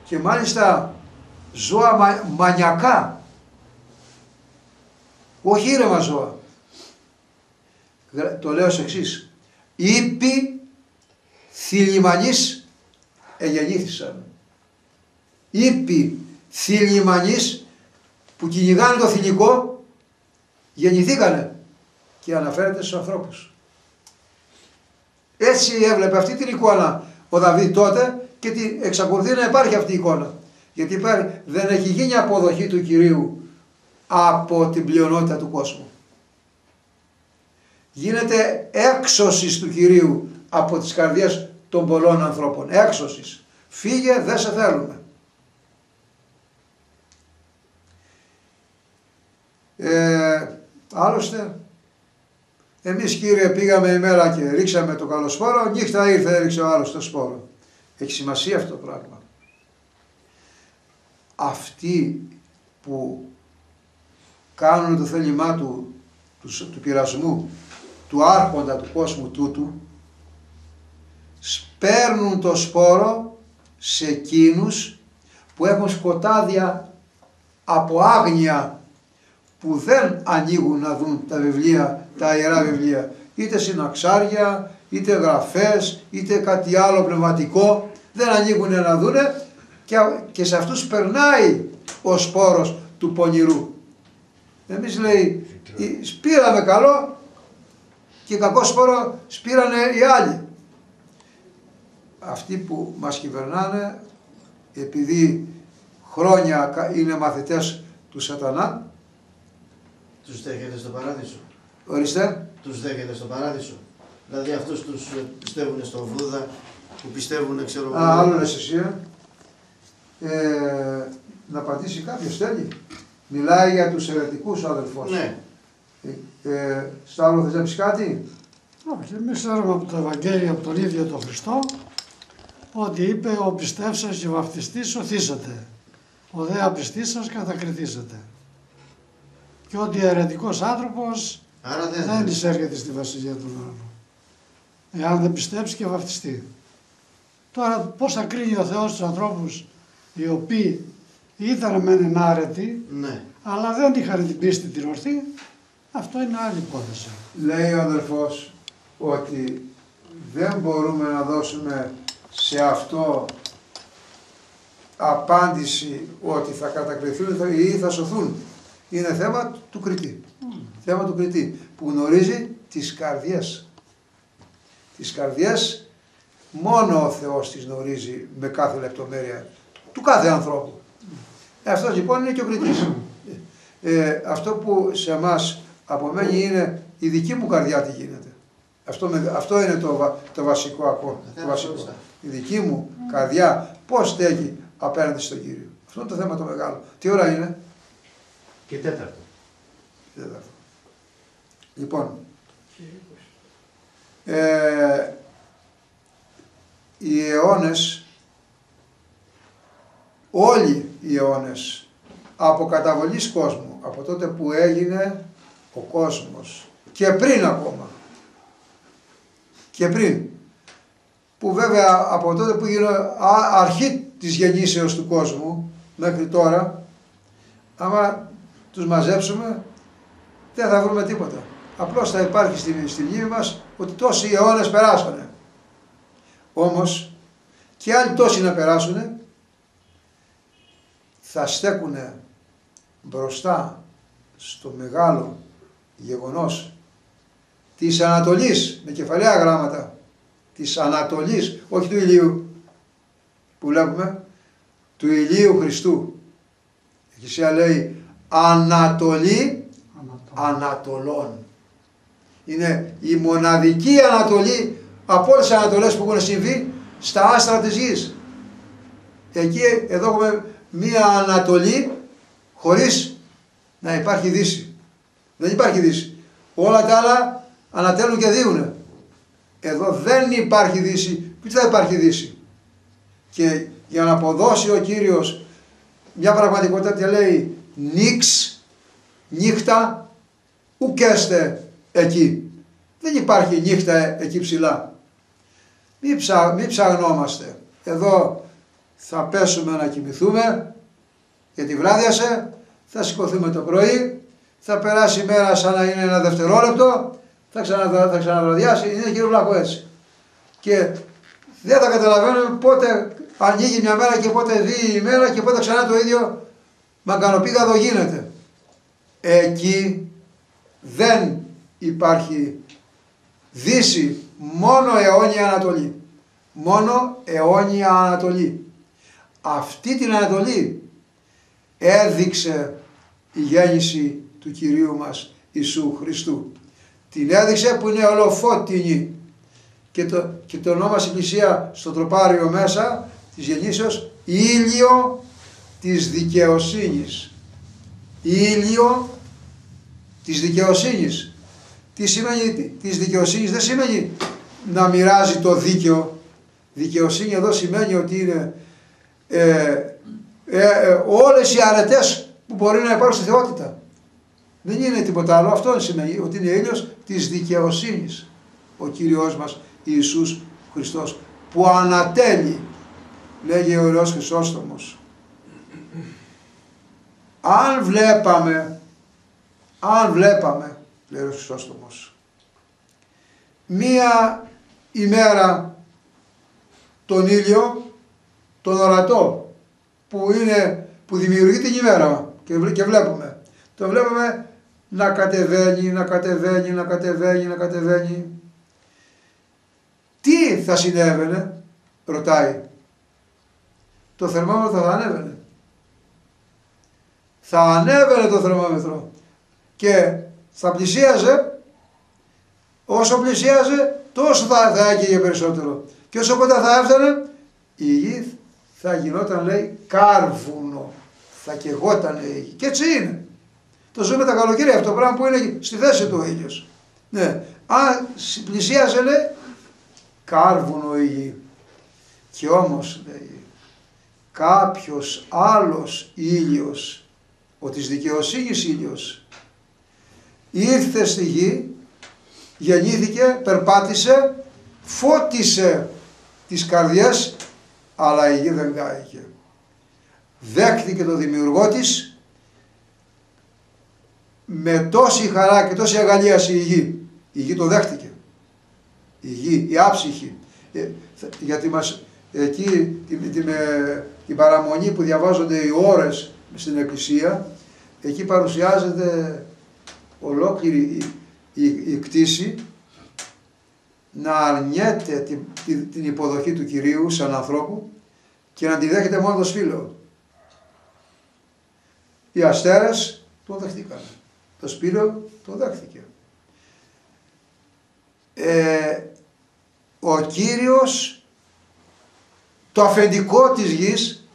και μάλιστα ζώα μα, μανιακά, όχι ήρεμα ζώα. Το λέω ως εξής. Ήποι θηλυμανείς εγεννήθησαν. Ήποι θηλυμανείς που κυνηγάνε το θηλυκό γεννηθήκανε, και αναφέρεται στους ανθρώπους. Έτσι έβλεπε αυτή την εικόνα ο Δαβίδ τότε και την εξακολουθεί να υπάρχει αυτή η εικόνα. Γιατί υπάρχει, δεν έχει γίνει αποδοχή του Κυρίου από την πλειονότητα του κόσμου. Γίνεται έξωσης του Κυρίου από τις καρδιές των πολλών ανθρώπων. Έξωσης. Φύγε, δεν σε θέλουμε. Ε, άλλωστε, εμείς, Κύριε, πήγαμε ημέρα και ρίξαμε το καλό σπόρο, νύχτα ήρθε, έριξε ο άλλος το σπόρο. Έχει σημασία αυτό το πράγμα. Αυτοί που κάνουν το θέλημά του, του, του πειρασμού, του άρχοντα του κόσμου τούτου, σπέρνουν το σπόρο σε εκείνους που έχουν σκοτάδια από άγνοια, που δεν ανοίγουν να δουν τα βιβλία, τα ιερά βιβλία, είτε συναξάρια, είτε γραφές, είτε κάτι άλλο πνευματικό, δεν ανοίγουν να δούνε, και, και σε αυτούς περνάει ο σπόρος του πονηρού. Εμείς, λέει, σπήραμε καλό και κακό σπόρο σπήρανε οι άλλοι. Αυτοί που μας κυβερνάνε, επειδή χρόνια είναι μαθητές του σατανά, τους δέχεται στο παράδεισο. Ορίστε. Τους δέχεται στο παράδεισο. Δηλαδή αυτούς τους πιστεύουν στον Βούδα, που πιστεύουν, ξέρω εγώ. Α, άλλο λες εσύ, ε, να απαντήσει κάποιος, θέλει. Μιλάει για τους αιρετικούς, ο αδελφός. Ναι. Ε, ε, Σταύρο, θες να πεις κάτι? Όχι, εμείς ξέρουμε από το Ευαγγέλιο, από τον ίδιο τον Χριστό, ότι είπε ο πιστεύσας και ο βαπτιστής σωθήσατε, ο δε απιστής σας κατακριθήσατε. Και ότι ο αιρετικός άνθρωπος Άρα δεν, δεν εισέρχεται στη Βασιλεία του Ουρανού, εάν δεν πιστέψει και βαπτιστεί. Τώρα πώς θα κρίνει ο Θεός τους ανθρώπους οι οποίοι ήταν μεν ενάρετοι, ναι, αλλά δεν είχαν την πίστη την ορθή, αυτό είναι άλλη υπόθεση. Λέει ο αδελφός ότι δεν μπορούμε να δώσουμε σε αυτό απάντηση ότι θα κατακριθούν ή θα σωθούν. Είναι θέμα του κριτή. Mm. Θέμα του κριτή που γνωρίζει τις καρδιές. Τις καρδιές μόνο ο Θεός τις γνωρίζει με κάθε λεπτομέρεια του κάθε ανθρώπου. Mm. Αυτός λοιπόν είναι και ο κριτής. Ε, αυτό που σε εμάς απομένει είναι η δική μου καρδιά τι γίνεται. Αυτό, με, αυτό είναι το, το βασικό ακόμα. Το βασικό. Η δική μου mm. καρδιά πώς στέκει απέναντι στον Κύριο. Αυτό είναι το θέμα το μεγάλο. Τι ώρα είναι? Και τέταρτο. τέταρτο. Λοιπόν, ε, οι αιώνες, όλοι οι αιώνες από καταβολής κόσμου, από τότε που έγινε ο κόσμος και πριν ακόμα, και πριν, που βέβαια από τότε που έγινε αρχή της γεννήσεως του κόσμου μέχρι τώρα, άμα τους μαζέψουμε δεν θα βρούμε τίποτα. Απλώς θα υπάρχει στη, στη μνήμη μας ότι τόσοι αιώνες περάσανε. Όμως και άλλοι τόσοι να περάσουν θα στέκουν μπροστά στο μεγάλο γεγονός της Ανατολής, με κεφαλαία γράμματα, της Ανατολής, όχι του ηλίου που βλέπουμε, του ηλίου Χριστού. Η Εκκλησία λέει Ανατολή Ανατολών. Είναι η μοναδική Ανατολή από όλες τις Ανατολές που έχουν συμβεί στα άστρα της γης. Εκεί εδώ έχουμε μία Ανατολή χωρίς να υπάρχει Δύση. Δεν υπάρχει Δύση. Όλα τα άλλα ανατέλουν και δίουνε. Εδώ δεν υπάρχει Δύση. Τι θα υπάρχει Δύση? Και για να αποδώσει ο Κύριος μια πραγματικότητα και λέει νίξ, νύχτα, ουκέστε εκεί. Δεν υπάρχει νύχτα εκεί ψηλά. Μην, ψα, μην ψαγνόμαστε. Εδώ θα πέσουμε να κοιμηθούμε, γιατί βράδιασε, θα σηκωθούμε το πρωί, θα περάσει η μέρα σαν να είναι ένα δευτερόλεπτο, θα, ξανα, θα ξαναβραδιάσει, είναι κύριο Βλάχο έτσι. Και δεν θα καταλαβαίνουμε πότε ανοίγει μια μέρα και πότε δει η μέρα και πότε ξανά το ίδιο μαγκανοπήγαδο γίνεται. Εκεί δεν υπάρχει Δύση, μόνο αιώνια Ανατολή. Μόνο αιώνια Ανατολή. Αυτή την Ανατολή έδειξε η γέννηση του Κυρίου μας Ιησού Χριστού. Την έδειξε που είναι ολοφώτινη και το, και το ονόμασε η Εκκλησία στο τροπάριο μέσα της γεννήσεως ήλιο της δικαιοσύνης. Ήλιο της δικαιοσύνης. Τι σημαίνει της δικαιοσύνης? Δεν σημαίνει να μοιράζει το δίκαιο. Δικαιοσύνη εδώ σημαίνει ότι είναι ε, ε, ε, όλες οι αρετές που μπορεί να υπάρχουν στη θεότητα. Δεν είναι τίποτα άλλο. Αυτό σημαίνει ότι είναι ήλιος της δικαιοσύνης ο Κύριος μας Ιησούς Χριστός, που ανατέλει, λέγει ο Ιερός Χρυσόστομος. Αν βλέπαμε, αν βλέπαμε, λέει ο Χρυσόστομος, μία ημέρα τον ήλιο, τον ορατό, που, είναι, που δημιουργεί την ημέρα και, και βλέπουμε, το βλέπουμε να κατεβαίνει, να κατεβαίνει, να κατεβαίνει, να κατεβαίνει. Τι θα συνέβαινε, ρωτάει. Το θερμόμετρο θα ανέβαινε. Θα ανέβαινε το θερμόμετρο και θα πλησίαζε, όσο πλησίαζε τόσο θα, θα έκαιγε περισσότερο. Και όσο κοντά θα έφτανε, η γη θα γινόταν, λέει, κάρβουνο. Θα καιγόταν η γη. Και έτσι είναι. Το ζούμε τα καλοκαίρια αυτό το πράγμα που είναι στη θέση του ο ήλιος. Ναι. Αν πλησίαζε, λέει, κάρβουνο η γη. Και όμως, λέει, κάποιος άλλος ήλιος, ο της δικαιοσύνης ήλιος, ήρθε στη γη, γεννήθηκε, περπάτησε, φώτισε τις καρδιές, αλλά η γη δεν κάηκε. Δέχτηκε το δημιουργό της με τόση χαρά και τόση αγαλίαση η γη. Η γη το δέχτηκε. Η γη, η άψυχη. Ε, γιατί μας εκεί την, την, την παραμονή που διαβάζονται οι ώρες στην Εκκλησία, εκεί παρουσιάζεται ολόκληρη η, η, η κτήση να αρνιέται την, την, την υποδοχή του Κυρίου σαν ανθρώπου και να τη δέχεται μόνο το Σπήλαιο. Οι αστέρες το δεχτήκαν. Το Σπήλαιο το δέχτηκε. Ε, ο Κύριος, το αφεντικό της γης,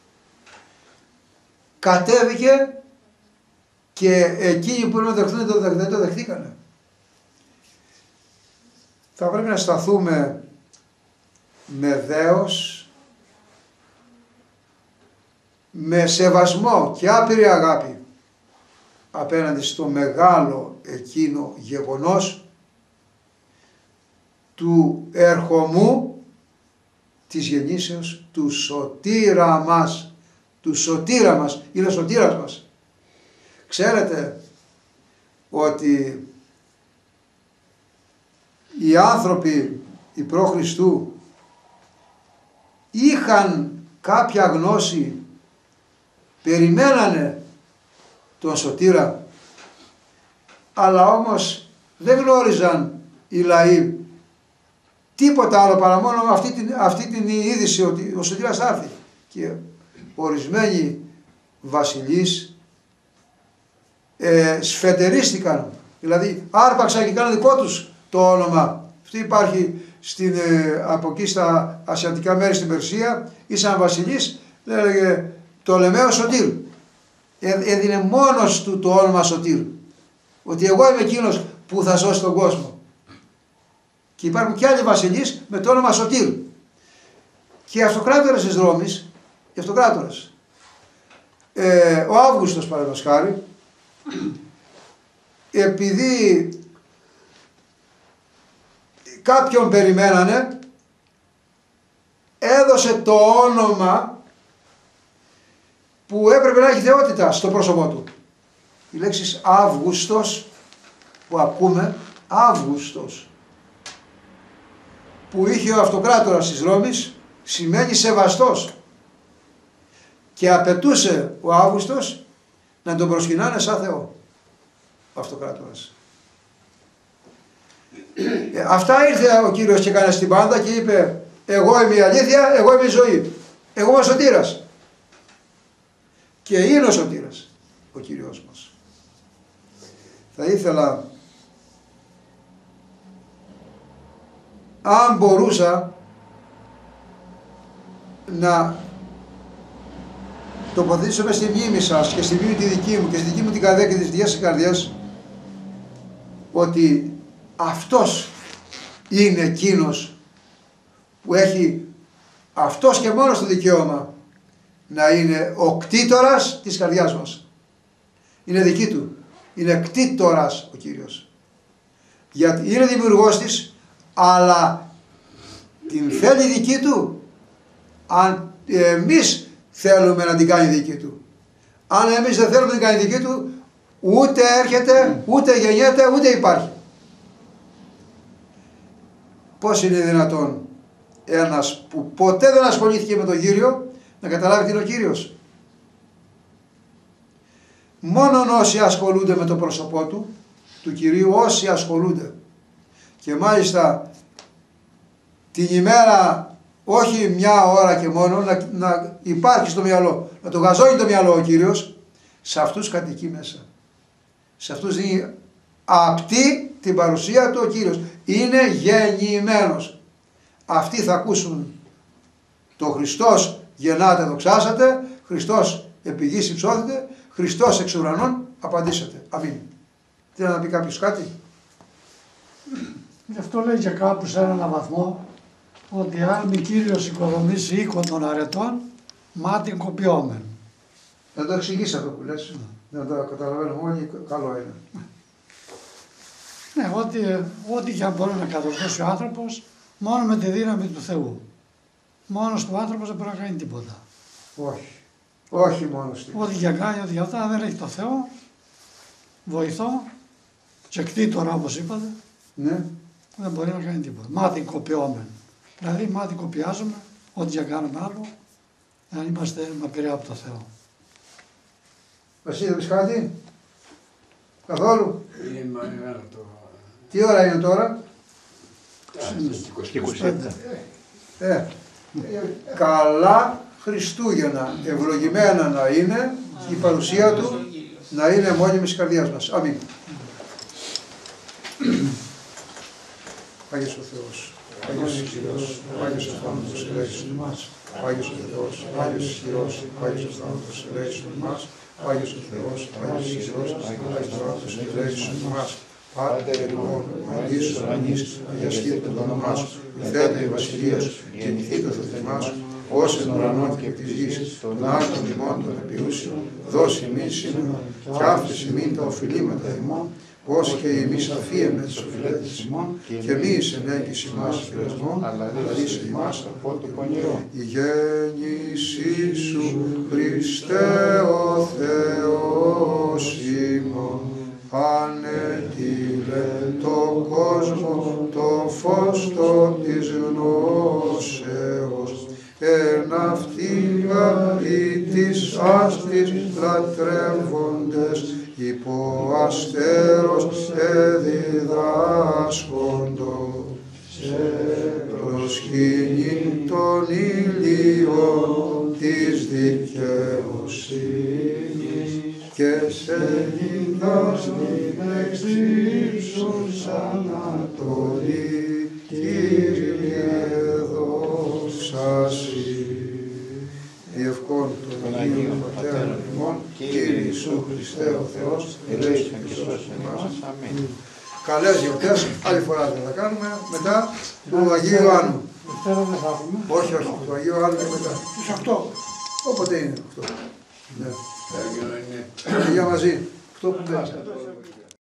κατέβηκε και εκείνοι που είναι να δεχτούν δεν το δεχτήκανε. Θα πρέπει να σταθούμε με δέος, με σεβασμό και άπειρη αγάπη απέναντι στο μεγάλο εκείνο γεγονός του ερχομού της γεννήσεως του σωτήρα μας. Του σωτήρα μας, είναι ο σωτήρας μας. Ξέρετε ότι οι άνθρωποι, οι προ Χριστού, είχαν κάποια γνώση, περιμένανε τον σωτήρα, αλλά όμως δεν γνώριζαν οι λαοί τίποτα άλλο παρά μόνο αυτή την, αυτή την είδηση ότι ο σωτήρας θα έρθει. Και ορισμένοι βασιλείς ε, σφετερίστηκαν, δηλαδή άρπαξαν και κάναν δικό τους το όνομα. Αυτό υπάρχει στην, ε, από εκεί στα ασιατικά μέρη στην Περσία, ήσαν βασιλείς, λέγε Πτολεμαίος Σωτήρ. Ε, έδινε μόνος του το όνομα Σωτήρ. Ότι εγώ είμαι εκείνος που θα σώσει τον κόσμο. Και υπάρχουν και άλλοι βασιλείς με το όνομα Σωτήρ. Και οι αυτοκράτορες της Ρώμης, οι αυτοκράτορες, ε, ο Αύγουστος παραδείγματος χάρη, επειδή κάποιον περιμένανε, έδωσε το όνομα που έπρεπε να έχει θεότητα στο πρόσωπό του. Η λέξη Αύγουστος που ακούμε, Αύγουστος, που είχε ο αυτοκράτορας της Ρώμης, σημαίνει σεβαστός, και απαιτούσε ο Αύγουστος να τον προσκυνάνε σαν Θεό, ο αυτοκράτορας. Ε, αυτά ήρθε ο Κύριος και έκανε στην πάντα και είπε, εγώ είμαι η αλήθεια, εγώ είμαι η ζωή, εγώ είμαι ο σωτήρας. Και είναι ο σωτήρας ο Κύριος μας. Θα ήθελα, αν μπορούσα, να τοποθετήσω μες στη μνήμη σας και στη μνήμη τη δική μου και στη δική μου την καρδιά και της δικές της καρδιάς, ότι αυτός είναι εκείνος που έχει αυτός και μόνος το δικαίωμα να είναι ο κτήτορας της καρδιάς μας. Είναι δική του. Είναι κτήτορας ο Κύριος. Γιατί είναι δημιουργός της, αλλά την θέλει δική του αν εμείς θέλουμε να την κάνει δική του. Αν εμείς δεν θέλουμε να την κάνει δική του, ούτε έρχεται, ούτε γεννιέται, ούτε υπάρχει. Πώς είναι δυνατόν ένας που ποτέ δεν ασχολήθηκε με τον Κύριο να καταλάβει τι είναι ο Κύριος? Μόνον όσοι ασχολούνται με το πρόσωπό του, του Κυρίου, όσοι ασχολούνται, και μάλιστα την ημέρα, όχι μια ώρα και μόνο, να, να υπάρχει στο μυαλό, να το γαζώνει το μυαλό ο Κύριος, σε αυτούς κατοικεί μέσα. Σε αυτούς δίνει απτή την παρουσία του ο Κύριος. Είναι γεννημένος. Αυτοί θα ακούσουν το Χριστός γεννάτε δοξάσατε, Χριστός επί γης υψώθητε, Χριστός εξ ουρανών απαντήσατε. Αμήν. Θέλει να πει κάποιος κάτι? Γι' αυτό λέει και κάπου σε έναν βαθμό ότι αν μη Κύριος οικοδομήσει οίκον των αρετών, μάτιν κοπιόμεν. Να το εξηγήσει αυτό που λες, να το καταλαβαίνουμε όλοι, καλό είναι. Ναι, ό,τι, ό,τι και αν μπορεί να κατορθώσει ο άνθρωπος, μόνο με τη δύναμη του Θεού. Μόνος του άνθρωπος δεν μπορεί να κάνει τίποτα. Όχι. Όχι μόνος του. Ό,τι και αν κάνει, ό,τι για αυτά, αν δεν έχει το Θεό, βοηθό και κτήτορα όπως είπατε, Ναι. δεν μπορεί να κάνει τίποτα. Μάτι κοπιόμεν. Δηλαδή, μάτι κοπιάζουμε, ό,τι και αν κάνουμε άλλο, αν είμαστε μακριά από το Θεό. Βασίλη, δεν πεις κάτι? Καθόλου? Είναι μεγάλο το... Τι ώρα είναι τώρα? είκοσι πέντε. Ε, καλά Χριστούγεννα, ευλογημένα να είναι η παρουσία του, να είναι μόνιμη της καρδιάς μας. Αμήν. Άγιος ο Θεός, Άγιος ισχυρός, Άγιος ο θάνατος, ελέησον ημάς. Άγιος ο Θεός, Άγιος ισχυρός, Άγιος ο θάνατος, ελέησον ημάς. Άγιος ο Θεός, Άγιος ισχυρός, Άγιος ο θάνατος, ελέησον ημάς. Πάτερ ημών, Αγίος ουρανής, αγιασχύτω το όνομά σου, ηθέτε η βασιλεία σου, γεννηθήτω το θεμά σου, ως εν ουρανό και της γης, των άρτων ημών των επιούσιων, δώσει ημίν σήμερα, κι άφης ημίν τα οφειλήματα ημών, ως και εμείς αφίεμε τις οφειλέτες ημών, και εμείς ενέγγις ημάς πειρασμών, αλλά δεις ημάς από το πονηρό. Η γέννησή σου, Χριστέ ο Θεός ημών, ανέτειλε το κόσμο το φως το της γνώσεως, εν αυτήν γαρή της άστης λατρεύοντες, υπό αστέρος εδιδάσκοντο, σε προσκύνη των ηλίων της δικαιοσύνης, και σε νύχτας μην εξύψους ανατολή, Κύριε δόξα σοι. Διευκόν των Αγίων Πατέρων ημών, Κύριε Ιησού Χριστέ ο Θεός, ελέησον και σώσον ημάς. Αμήν. Καλές γιορτές, άλλη φορά δεν θα κάνουμε, μετά του Αγίου Ιωάννου. Δευτέρα δεν θα έχουμε. Όχι, όχι, του Αγίου Ιωάννου και μετά. Τις οκτώ. Όποτε είναι αυτό. Ναι. Άγιο είναι. Για μαζί. Αυτό που δεν